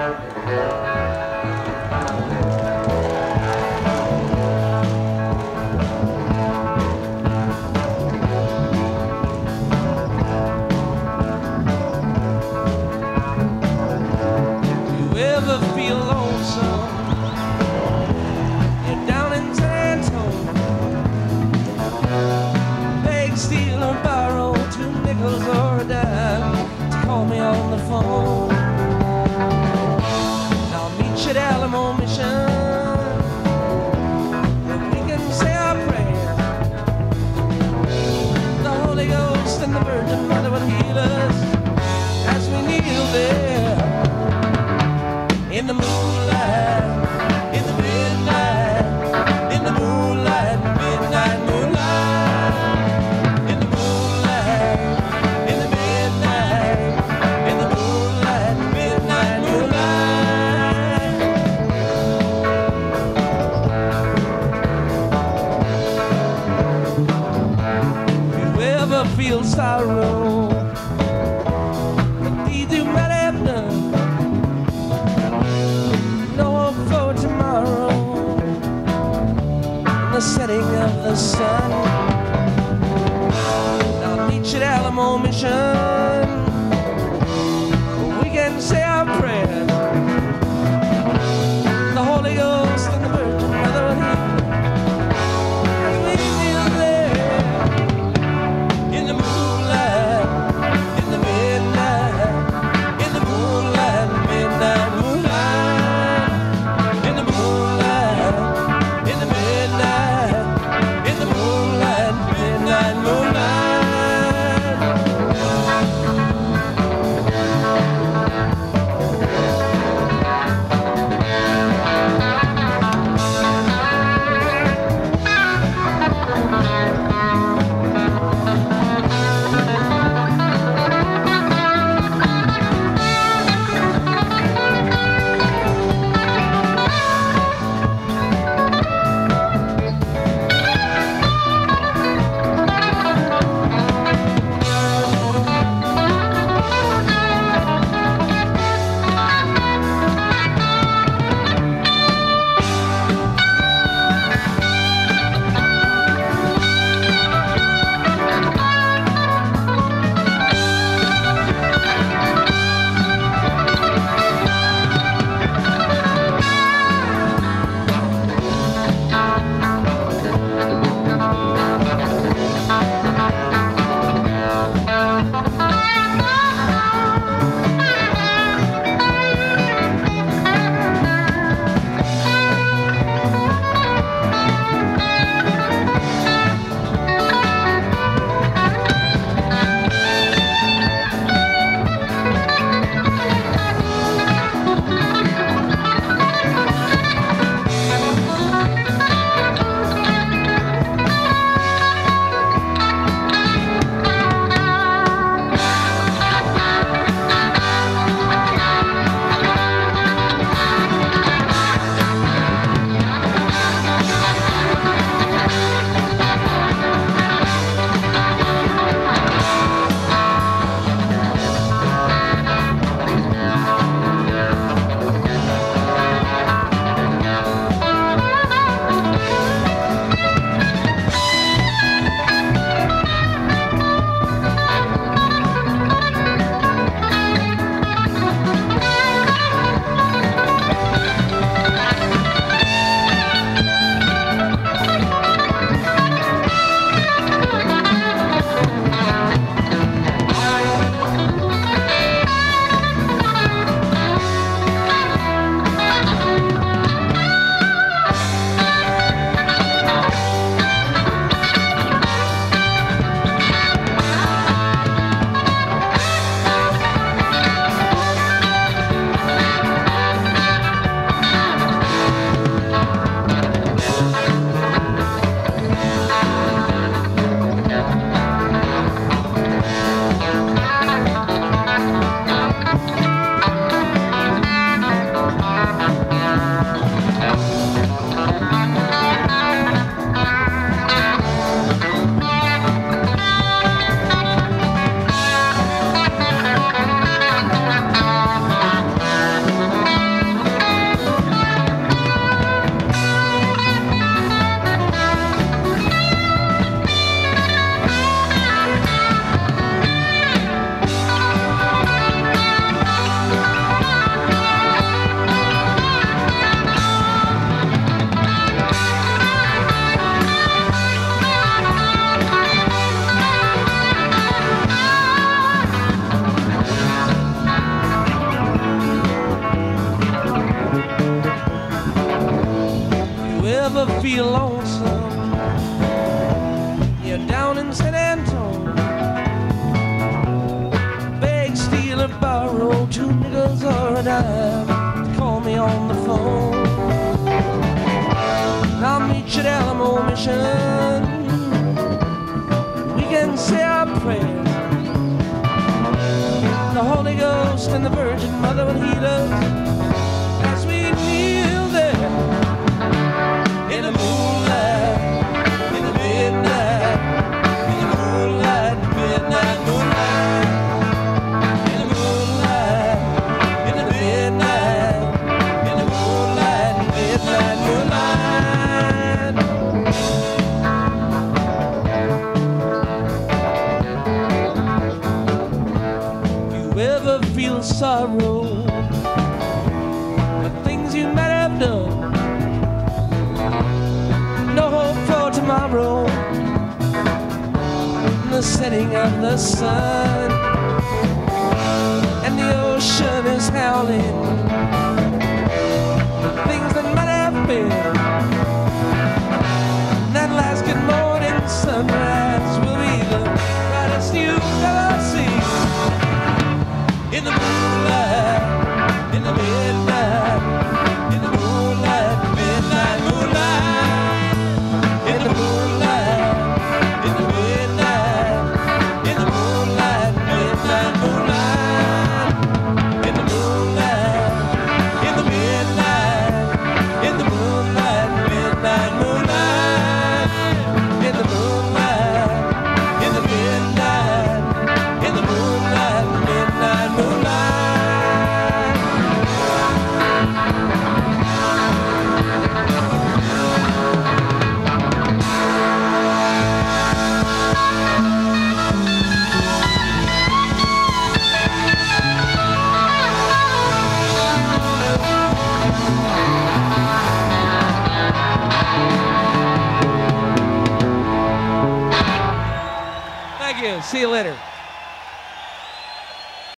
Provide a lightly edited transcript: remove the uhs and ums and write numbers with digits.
Feel sorrow, but these do not have none. No hope for tomorrow, in the setting of the sun. Now meet you at Alamo Mission, we can say our prayer. The Holy Ghost and the Virgin Mother will heal. In the moonlight, feel lonesome, you're down in San Antonio. Beg, steal, or borrow 2 nickels or a dime. Call me on the phone. I'll meet you at Alamo Mission. We can say our prayers. The Holy Ghost and the Virgin Mother will heal us as we kneel there in the moonlight, in the midnight, in the moonlight, midnight moonlight, in the moonlight, in the midnight, in the moonlight, midnight moonlight. You ever feel sorrow for things you might have done? No hope for tomorrow, the setting of the sun, and the ocean is howling. The things that might have been, that last good morning sunrise will be the brightest you've ever seen. In the moonlight, in the midnight, in the moonlight, midnight moonlight, in the moonlight, in the midnight, in the moonlight, midnight moonlight, in the moonlight, in the midnight, in the moonlight, midnight moonlight, in the moonlight, in the midnight, in the moonlight, midnight moonlight. Thank you. See you later.